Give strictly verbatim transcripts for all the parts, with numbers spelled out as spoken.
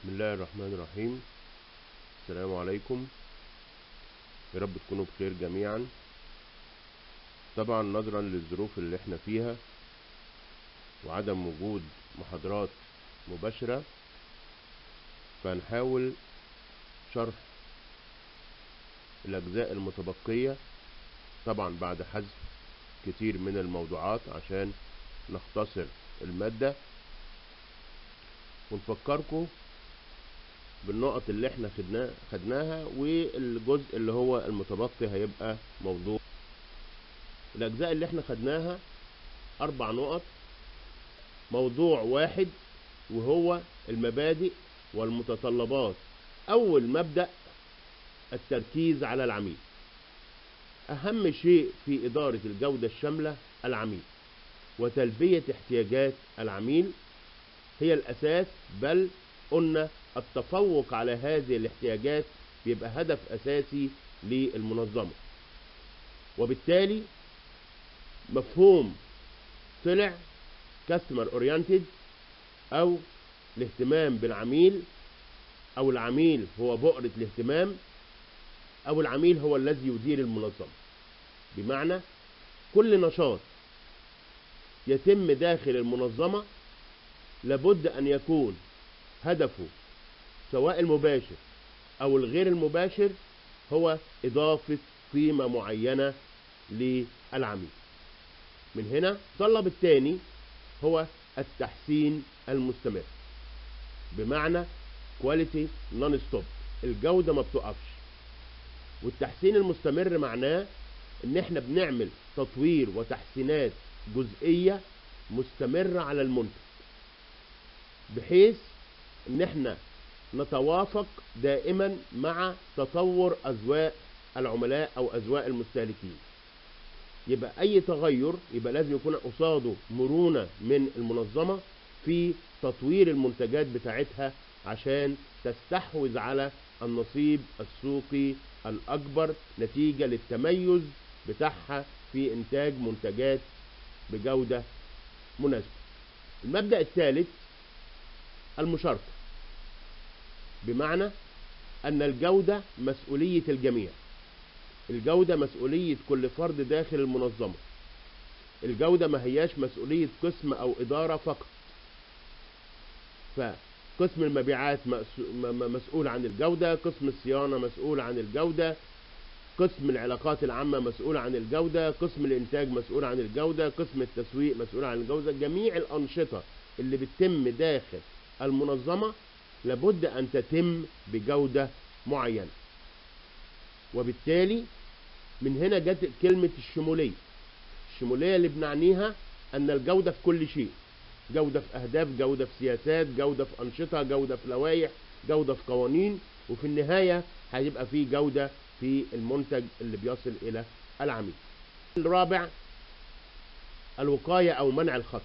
بسم الله الرحمن الرحيم. السلام عليكم، يا رب تكونوا بخير جميعا. طبعا نظرا للظروف اللي احنا فيها وعدم وجود محاضرات مباشرة، فهنحاول شرح الأجزاء المتبقية، طبعا بعد حذف كتير من الموضوعات عشان نختصر المادة، ونفكركم بالنقط اللي احنا خدناها خدناها والجزء اللي هو المتبقي هيبقى موضوع. الأجزاء اللي احنا خدناها أربع نقط. موضوع واحد وهو المبادئ والمتطلبات. أول مبدأ التركيز على العميل. أهم شيء في إدارة الجودة الشاملة العميل، وتلبية احتياجات العميل هي الأساس، بل قلنا التفوق على هذه الاحتياجات بيبقى هدف أساسي للمنظمة. وبالتالي مفهوم طلع كاستمر اورينتد، أو الاهتمام بالعميل، أو العميل هو بؤرة الاهتمام، أو العميل هو الذي يدير المنظمة. بمعنى كل نشاط يتم داخل المنظمة لابد أن يكون هدفه سواء المباشر أو الغير المباشر هو إضافة قيمة معينة للعميل. من هنا الطلب الثاني هو التحسين المستمر، بمعنى كواليتي نون ستوب، الجودة ما بتقفش. والتحسين المستمر معناه ان احنا بنعمل تطوير وتحسينات جزئية مستمرة على المنتج، بحيث ان احنا نتوافق دائما مع تطور اذواق العملاء او اذواق المستهلكين. يبقى اي تغير يبقى لازم يكون قصاده مرونة من المنظمة في تطوير المنتجات بتاعتها عشان تستحوذ على النصيب السوقي الاكبر نتيجة للتميز بتاعها في انتاج منتجات بجودة مناسبة. المبدأ الثالث المشاركة، بمعنى ان الجودة مسؤولية الجميع. الجودة مسؤولية كل فرد داخل المنظمة. الجودة ما هياش مسؤولية قسم او ادارة فقط. فقسم المبيعات مسؤول عن الجودة، قسم الصيانة مسؤول عن الجودة، قسم العلاقات العامة مسؤول عن الجودة، قسم الانتاج مسؤول عن الجودة، قسم التسويق مسؤول عن الجودة. جميع الانشطة اللي بتتم داخل المنظمة لابد ان تتم بجودة معينة. وبالتالي من هنا جت كلمة الشمولية. الشمولية اللي بنعنيها ان الجودة في كل شيء، جودة في اهداف، جودة في سياسات، جودة في انشطة، جودة في لوائح، جودة في قوانين، وفي النهاية هيبقى في جودة في المنتج اللي بيصل الى العميل. الرابع الوقاية او منع الخطأ،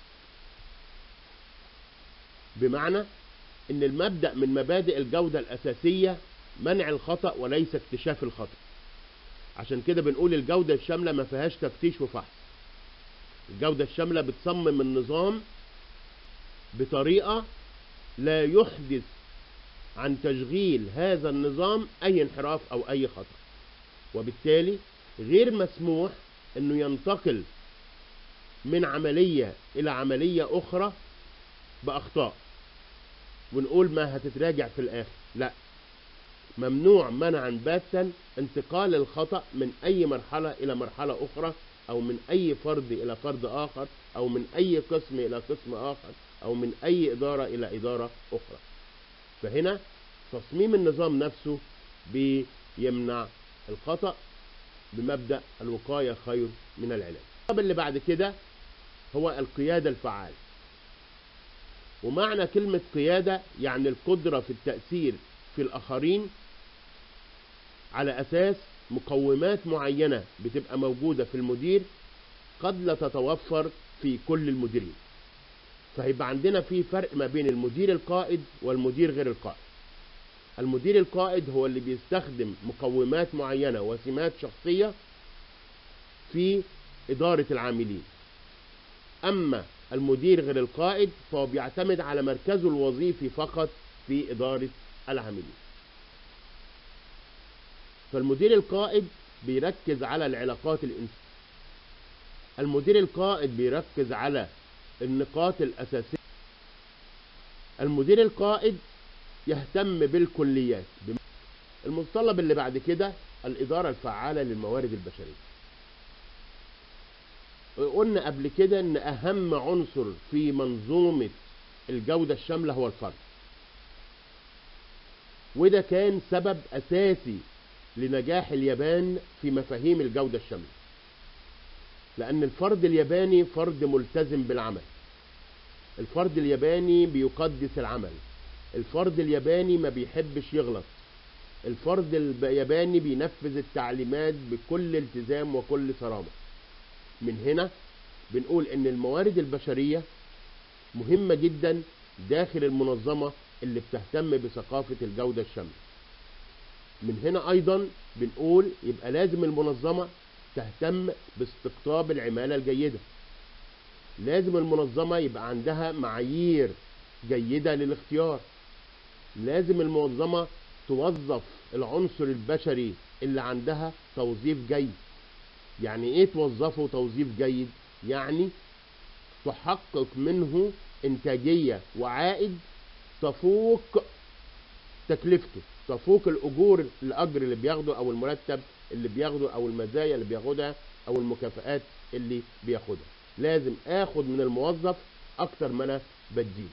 بمعنى ان المبدأ من مبادئ الجودة الاساسية منع الخطأ وليس اكتشاف الخطأ. عشان كده بنقول الجودة الشاملة ما فيهاش تفتيش وفحص. الجودة الشاملة بتصمم النظام بطريقة لا يحدث عن تشغيل هذا النظام اي انحراف او اي خطأ. وبالتالي غير مسموح انه ينتقل من عملية الى عملية اخرى باخطاء ونقول ما هتتراجع في الاخر. لا، ممنوع منعا باتا انتقال الخطأ من اي مرحلة الى مرحلة اخرى، او من اي فرد الى فرد اخر، او من اي قسم الى قسم اخر، او من اي ادارة الى ادارة اخرى. فهنا تصميم النظام نفسه بيمنع الخطأ بمبدأ الوقاية خير من العلاج. الطب اللي بعد كده هو القيادة الفعالة. ومعنى كلمة قيادة يعني القدرة في التأثير في الآخرين على أساس مقومات معينة بتبقى موجودة في المدير قد لا تتوفر في كل المديرين. فهيبقى عندنا في فرق ما بين المدير القائد والمدير غير القائد. المدير القائد هو اللي بيستخدم مقومات معينة وسمات شخصية في إدارة العاملين. أما المدير غير القائد فهو بيعتمد على مركزه الوظيفي فقط في إدارة العاملين. فالمدير القائد بيركز على العلاقات الإنسانية. المدير القائد بيركز على النقاط الأساسية. المدير القائد يهتم بالكليات. المتطلب اللي بعد كده الإدارة الفعالة للموارد البشرية. قلنا قبل كده ان اهم عنصر في منظومة الجودة الشاملة هو الفرد، وده كان سبب اساسي لنجاح اليابان في مفاهيم الجودة الشاملة، لان الفرد الياباني فرد ملتزم بالعمل. الفرد الياباني بيقدس العمل. الفرد الياباني ما بيحبش يغلط. الفرد الياباني بينفذ التعليمات بكل التزام وكل صرامة. من هنا بنقول ان الموارد البشرية مهمة جدا داخل المنظمة اللي بتهتم بثقافة الجودة الشاملة. من هنا ايضا بنقول يبقى لازم المنظمة تهتم باستقطاب العمالة الجيدة. لازم المنظمة يبقى عندها معايير جيدة للاختيار. لازم المنظمة توظف العنصر البشري اللي عندها توظيف جيد. يعني ايه توظفه توظيف جيد؟ يعني تحقق منه انتاجية وعائد تفوق تكلفته، تفوق الاجور، الاجر اللي بياخده او المرتب اللي بياخده او المزايا اللي بياخدها او المكافآت اللي بياخدها. لازم اخد من الموظف اكتر ما انا بديه.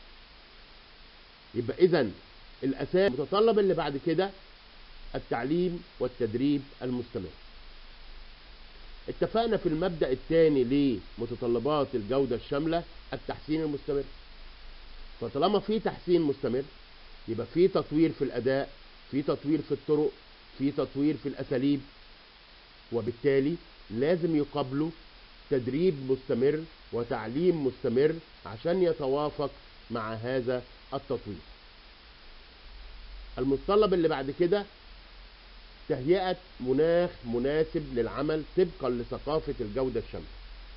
يبقى اذا الاساس المتطلب اللي بعد كده التعليم والتدريب المستمر. اتفقنا في المبدأ الثاني لمتطلبات الجودة الشاملة التحسين المستمر. فطالما في تحسين مستمر يبقى في تطوير في الأداء، في تطوير في الطرق، في تطوير في الأساليب، وبالتالي لازم يقابله تدريب مستمر وتعليم مستمر عشان يتوافق مع هذا التطوير. المتطلب اللي بعد كده تهيئة مناخ مناسب للعمل طبقا لثقافة الجودة الشاملة.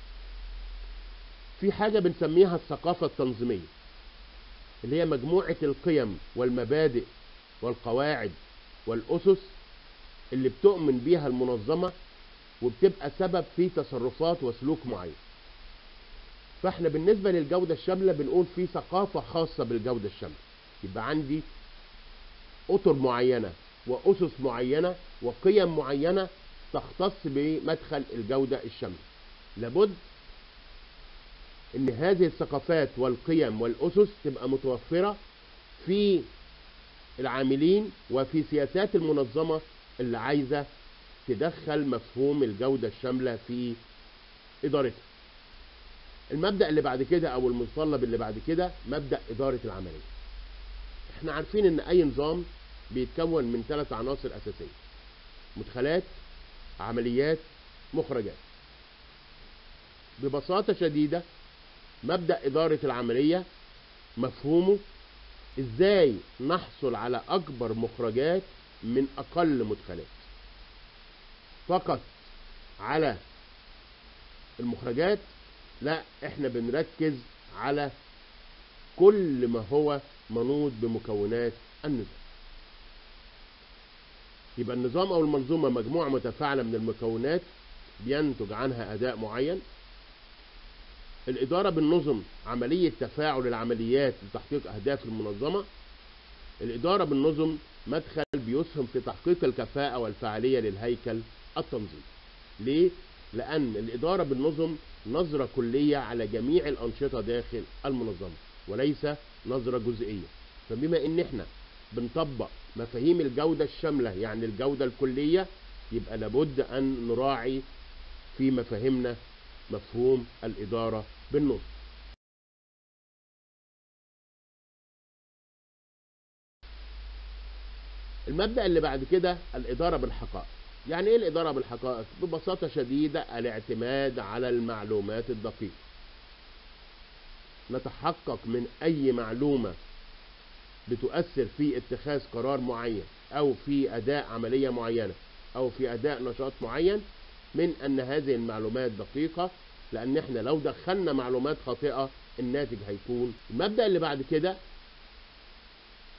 في حاجة بنسميها الثقافة التنظيمية، اللي هي مجموعة القيم والمبادئ والقواعد والأسس اللي بتؤمن بيها المنظمة وبتبقى سبب في تصرفات وسلوك معين. فاحنا بالنسبة للجودة الشاملة بنقول في ثقافة خاصة بالجودة الشاملة. يبقى عندي أطر معينة وأسس معينة وقيم معينة تختص بمدخل الجودة الشاملة. لابد ان هذه الثقافات والقيم والأسس تبقى متوفرة في العاملين وفي سياسات المنظمة اللي عايزة تدخل مفهوم الجودة الشاملة في إدارتها. المبدأ اللي بعد كده أو المتطلب اللي بعد كده مبدأ إدارة العملية. احنا عارفين ان أي نظام بيتكون من ثلاث عناصر أساسية: مدخلات، عمليات، مخرجات. ببساطة شديدة مبدأ إدارة العملية مفهومه إزاي نحصل على أكبر مخرجات من أقل مدخلات. فقط على المخرجات لا، احنا بنركز على كل ما هو منوط بمكونات النظام. يبقى النظام أو المنظومة مجموعة متفاعلة من المكونات بينتج عنها أداء معين. الإدارة بالنظم عملية تفاعل العمليات لتحقيق أهداف المنظمة. الإدارة بالنظم مدخل بيسهم في تحقيق الكفاءة والفعالية للهيكل التنظيمي. ليه؟ لأن الإدارة بالنظم نظرة كلية على جميع الأنشطة داخل المنظمة وليس نظرة جزئية. فبما إن إحنا بنطبق مفاهيم الجودة الشاملة يعني الجودة الكلية، يبقى لابد أن نراعي في مفاهيمنا مفهوم الإدارة بالنظم. المبدأ اللي بعد كده الإدارة بالحقائق. يعني إيه الإدارة بالحقائق؟ ببساطة شديدة الاعتماد على المعلومات الدقيقة. نتحقق من أي معلومة بتؤثر في اتخاذ قرار معين أو في أداء عملية معينة أو في أداء نشاط معين من أن هذه المعلومات دقيقة، لأن احنا لو دخلنا معلومات خاطئة الناتج هيكون. المبدأ اللي بعد كده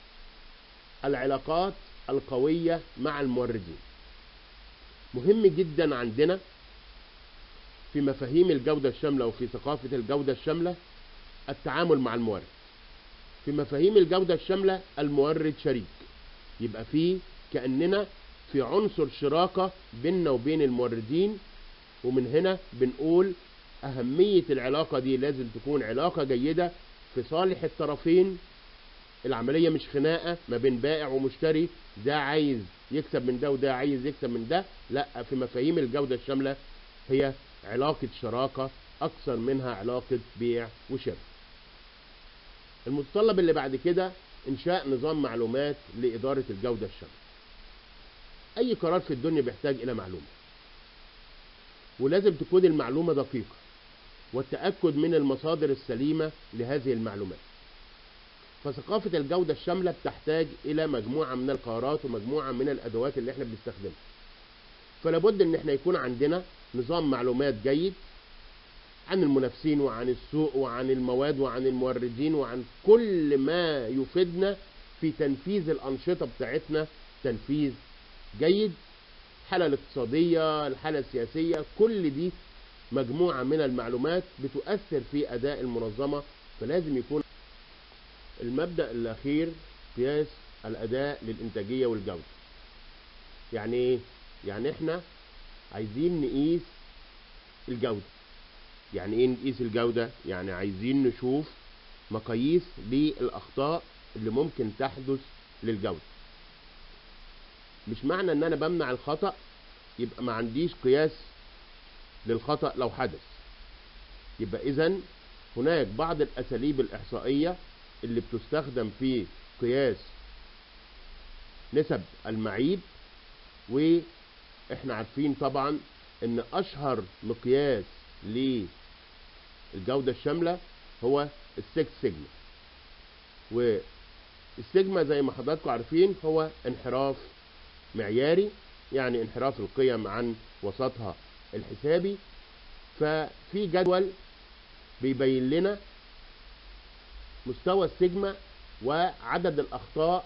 العلاقات القوية مع الموردين. مهم جدا عندنا في مفاهيم الجودة الشاملة وفي ثقافة الجودة الشاملة التعامل مع المورد. في مفاهيم الجودة الشاملة المورد شريك، يبقى فيه كأننا في عنصر شراكة بيننا وبين الموردين، ومن هنا بنقول أهمية العلاقة دي لازم تكون علاقة جيدة في صالح الطرفين. العملية مش خناقة ما بين بائع ومشتري، ده عايز يكسب من ده وده عايز يكسب من ده، لا، في مفاهيم الجودة الشاملة هي علاقة شراكة أكثر منها علاقة بيع وشراء. المتطلب اللي بعد كده إنشاء نظام معلومات لإدارة الجودة الشاملة. أي قرار في الدنيا بيحتاج إلى معلومة، ولازم تكون المعلومة دقيقة، والتأكد من المصادر السليمة لهذه المعلومات. فثقافة الجودة الشاملة بتحتاج إلى مجموعة من القرارات ومجموعة من الأدوات اللي احنا بنستخدمها. فلابد إن احنا يكون عندنا نظام معلومات جيد عن المنافسين وعن السوق وعن المواد وعن الموردين وعن كل ما يفيدنا في تنفيذ الأنشطة بتاعتنا تنفيذ جيد. الحالة الاقتصادية، الحالة السياسية، كل دي مجموعة من المعلومات بتؤثر في أداء المنظمة. فلازم يكون المبدأ الأخير قياس الأداء للإنتاجية والجودة. يعني إيه؟ يعني إحنا عايزين نقيس الجودة. يعني إيه نقيس الجودة؟ يعني عايزين نشوف مقاييس للأخطاء اللي ممكن تحدث للجودة. مش معنى إن أنا بمنع الخطأ يبقى ما عنديش قياس للخطأ لو حدث. يبقى إذن هناك بعض الأساليب الإحصائية اللي بتستخدم في قياس نسب المعيب، وإحنا عارفين طبعا إن أشهر مقياس للجودة الشاملة هو السكس سيجما. والسيجما زي ما حضراتكم عارفين هو انحراف معياري، يعني انحراف القيم عن وسطها الحسابي. ففي جدول بيبين لنا مستوى السيجما وعدد الأخطاء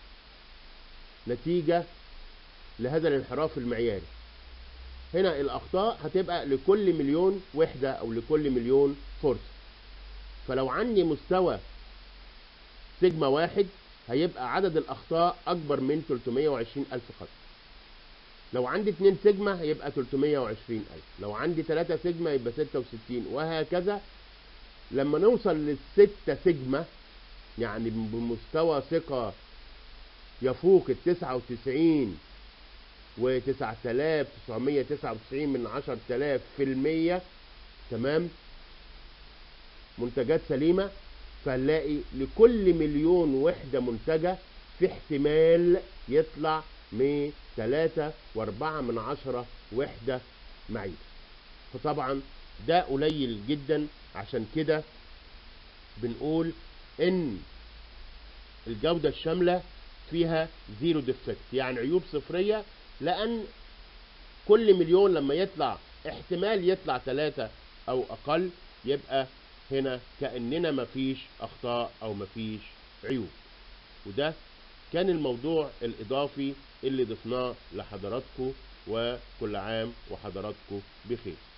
نتيجة لهذا الانحراف المعياري. هنا الأخطاء هتبقى لكل مليون وحدة أو لكل مليون فرصة. فلو عندي مستوى سيجما واحد هيبقى عدد الأخطاء أكبر من ثلاثمائة وعشرين ألف خطأ. لو عندي اتنين سيجما هيبقى ثلاثمائة وعشرين ألف. لو عندي تلاتة سيجما يبقى ستة وستين، وهكذا. لما نوصل للستة سيجما يعني بمستوى ثقة يفوق التسعة وتسعين وتسعة آلاف تسعمائة وتسعة وتسعين من عشرة آلاف في المية، تمام، منتجات سليمة، فهنلاقي لكل مليون وحدة منتجة في احتمال يطلع من ثلاثة وأربعة من عشرة وحدة معيبة. فطبعا ده قليل جدا. عشان كده بنقول ان الجودة الشاملة فيها زيرو ديفكت، يعني عيوب صفرية، لان كل مليون لما يطلع احتمال يطلع ثلاثة او اقل، يبقى هنا كأننا مفيش اخطاء او مفيش عيوب. وده كان الموضوع الاضافي اللي ضفناه لحضراتكم، وكل عام وحضراتكم بخير.